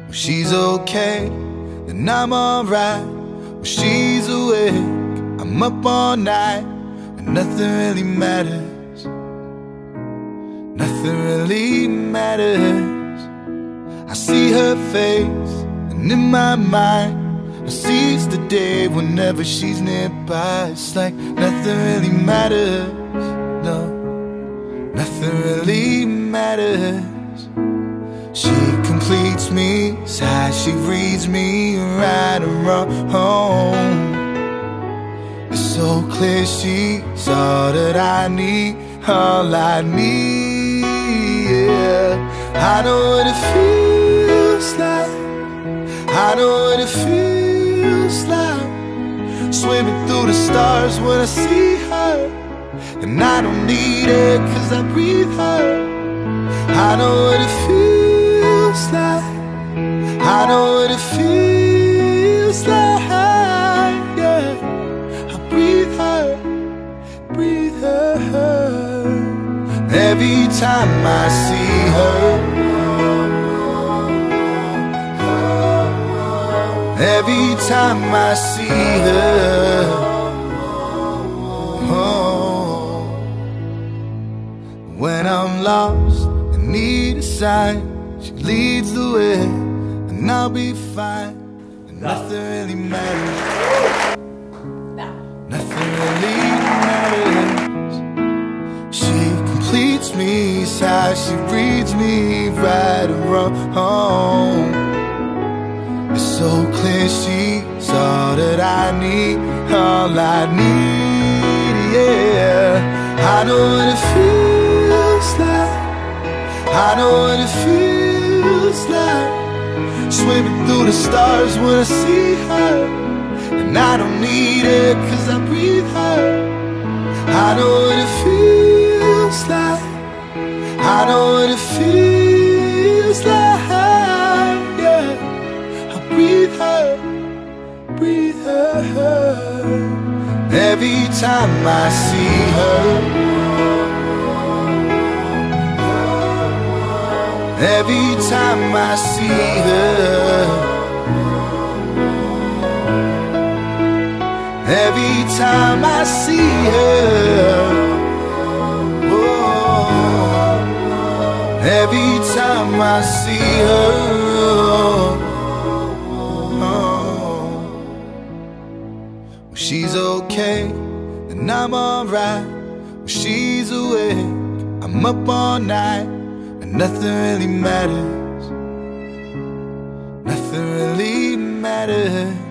When she's okay, then I'm alright. When she's awake, I'm up all night, and nothing really matters. Nothing really matters. I see her face, and in my mind I seize the day whenever she's nearby. It's like nothing really matters. No, nothing really matters. She completes me, sighs, she reads me right and wrong. It's so clear she's all that I need, all I need, yeah. I know what it feels like, I know what it feels like, swimming through the stars when I see her. And I don't need it cause I breathe her. I know what it feels like, I know what it feels like, yeah. I breathe her, breathe her. Every time I see her, every time I see her, oh. When I'm lost and need a sign, she leads the way, and I'll be fine. And nothing really matters. Nothing really matters. She completes me, sighs, she reads me right and wrong. It's so clear she's all that I need, all I need, yeah. I know what it feels like, I know what it feels like, swimming through the stars when I see her. And I don't need it cause I breathe her. I know what it feels like, I know what it feels like, yeah. Breathe her, breathe her. Every time I see her, every time I see her, every time I see her, oh, every time I see her. She's okay, then I'm alright. When she's awake, I'm up all night, and nothing really matters. Nothing really matters.